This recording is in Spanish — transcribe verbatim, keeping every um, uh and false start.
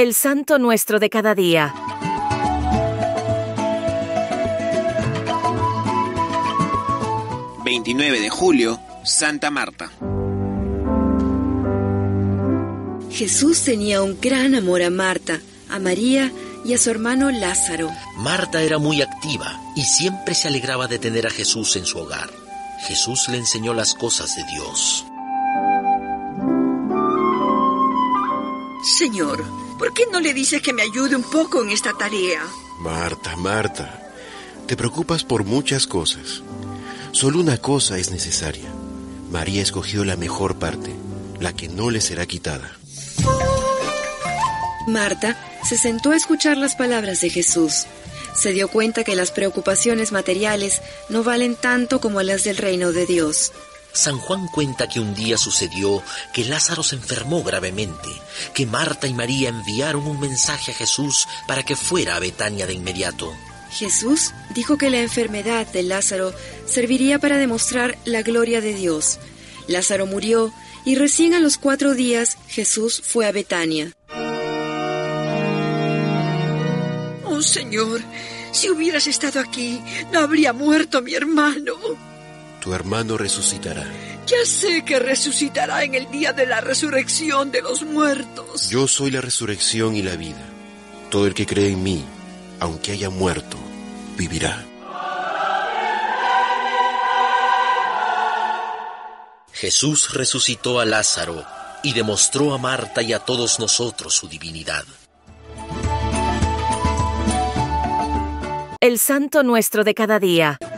El Santo Nuestro de cada día. veintinueve de julio, Santa Marta. Jesús tenía un gran amor a Marta, a María y a su hermano Lázaro. Marta era muy activa y siempre se alegraba de tener a Jesús en su hogar. Jesús le enseñó las cosas de Dios. Señor, ¿por qué no le dices que me ayude un poco en esta tarea? Marta, Marta, te preocupas por muchas cosas. Solo una cosa es necesaria. María escogió la mejor parte, la que no le será quitada. Marta se sentó a escuchar las palabras de Jesús. Se dio cuenta que las preocupaciones materiales no valen tanto como las del reino de Dios. San Juan cuenta que un día sucedió que Lázaro se enfermó gravemente, que Marta y María enviaron un mensaje a Jesús para que fuera a Betania de inmediato. Jesús dijo que la enfermedad de Lázaro serviría para demostrar la gloria de Dios. Lázaro murió y recién a los cuatro días Jesús fue a Betania. Oh, Señor, si hubieras estado aquí, no habría muerto mi hermano. Tu hermano resucitará. Ya sé que resucitará en el día de la resurrección de los muertos. Yo soy la resurrección y la vida. Todo el que cree en mí, aunque haya muerto, vivirá. Jesús resucitó a Lázaro y demostró a Marta y a todos nosotros su divinidad. El Santo Nuestro de cada día.